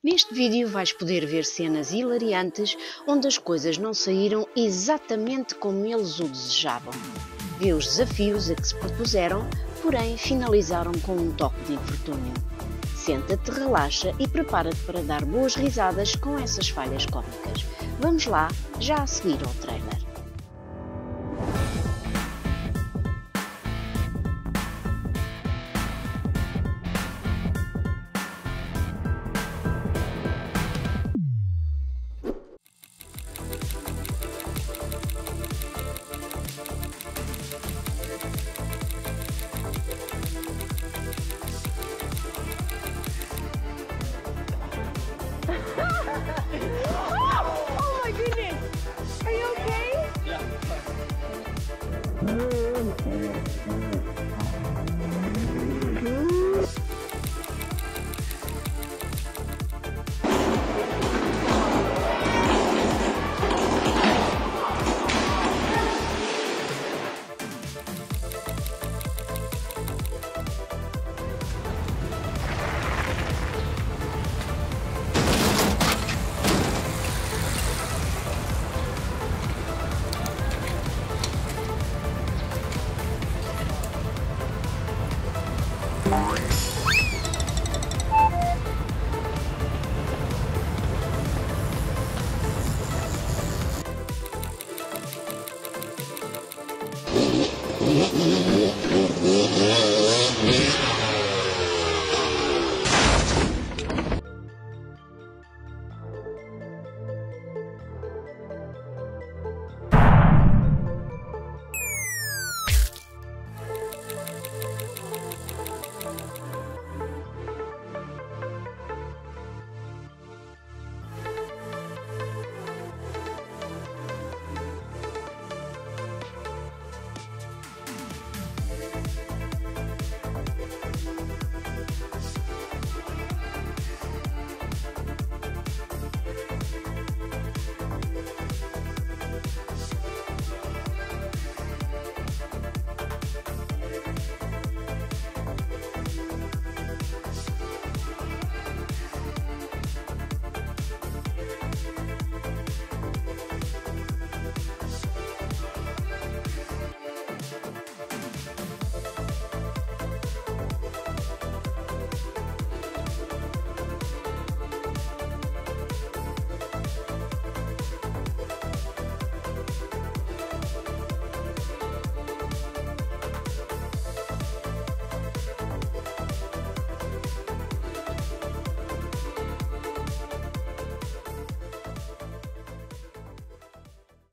Neste vídeo vais poder ver cenas hilariantes onde as coisas não saíram exatamente como eles o desejavam. Vê os desafios a que se propuseram, porém finalizaram com um toque de infortúnio. Senta-te, relaxa e prepara-te para dar boas risadas com essas falhas cómicas. Vamos lá, já a seguir ao trailer.